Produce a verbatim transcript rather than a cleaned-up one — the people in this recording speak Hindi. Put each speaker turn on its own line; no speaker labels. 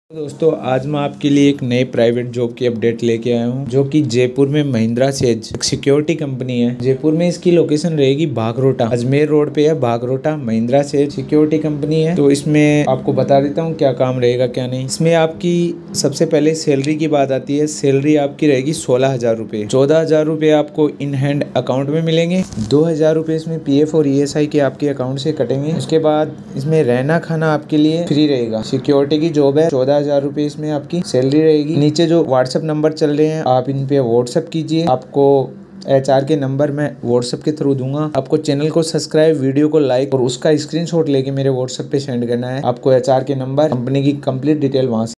दोस्तों आज मैं आपके लिए एक नए प्राइवेट जॉब की अपडेट लेके आया हूँ जो कि जयपुर में महिंद्रा सेज एक सिक्योरिटी कंपनी है। जयपुर में इसकी लोकेशन रहेगी भागरोटा, अजमेर रोड पे है Bhagrota. Mahindra SEZ security company है। तो इसमें आपको बता देता हूँ क्या काम रहेगा क्या नहीं। इसमें आपकी सबसे पहले सैलरी की बात आती है। सैलरी आपकी रहेगी सोलह हजार रुपए चौदह हजार रुपए आपको इन हैंड अकाउंट में मिलेंगे। दो हजार रुपए इसमें पी एफ और ई एस आई के आपके अकाउंट से कटेंगे। उसके बाद इसमें रहना खाना आपके लिए फ्री रहेगा। सिक्योरिटी की जॉब है। चौदह हजार रुपए इसमें आपकी सैलरी रहेगी। नीचे जो व्हाट्सएप नंबर चल रहे हैं आप इन पे व्हाट्सएप कीजिए। आपको एच आर के नंबर मैं व्हाट्सएप के थ्रू दूंगा। आपको चैनल को सब्सक्राइब, वीडियो को लाइक और उसका स्क्रीनशॉट लेके मेरे व्हाट्सएप पे सेंड करना है। आपको एच आर के नंबर, कंपनी की कंप्लीट डिटेल वहां से